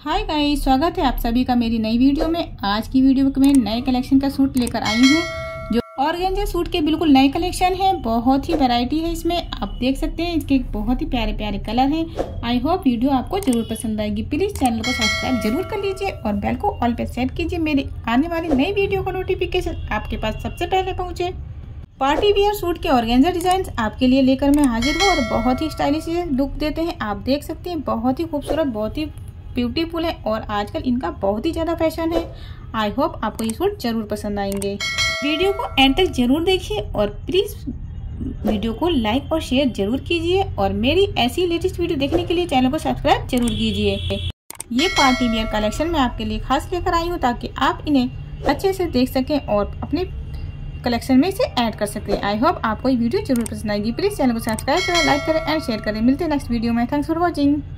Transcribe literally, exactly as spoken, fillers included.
Hi guys, स्वागत है आप सभी का मेरी नई वीडियो में। आज की वीडियो में मैं नए कलेक्शन का सूट लेकर आई हूँ जो ऑर्गेन्जा सूट के बिल्कुल नए कलेक्शन है। बहुत ही वैरायटी है इसमें, आप देख सकते हैं। इसके बहुत ही प्यारे प्यारे कलर हैं। आई होप वीडियो आपको जरूर पसंद आएगी। प्लीज चैनल को सब्सक्राइब जरूर कर लीजिए और बेल को ऑल पे सेट कीजिए। मेरी आने वाली नई वीडियो का नोटिफिकेशन आपके पास सबसे पहले पहुँचे। पार्टी वियर सूट के ऑर्गेन्जा डिजाइन आपके लिए लेकर मैं हाजिर हूँ और बहुत ही स्टाइलिश लुक देते हैं। आप देख सकते हैं, बहुत ही खूबसूरत, बहुत ही ब्यूटीफुल है और आजकल इनका बहुत ही ज़्यादा फैशन है। आई होप आपको ये सूट जरूर पसंद आएंगे। वीडियो को एंड तक जरूर देखिए और प्लीज़ वीडियो को लाइक और शेयर जरूर कीजिए और मेरी ऐसी लेटेस्ट वीडियो देखने के लिए चैनल को सब्सक्राइब जरूर कीजिए। ये पार्टी वियर कलेक्शन मैं आपके लिए खास लेकर आई हूँ ताकि आप इन्हें अच्छे से देख सकें और अपने कलेक्शन में इसे ऐड कर सकते हैं। आई होप आपको ये वीडियो जरूर पसंद आएगी। प्लीज़ चैनल को सब्सक्राइब करें, लाइक करें एंड शेयर करें। मिलते हैं नेक्स्ट वीडियो में। Thanks for watching.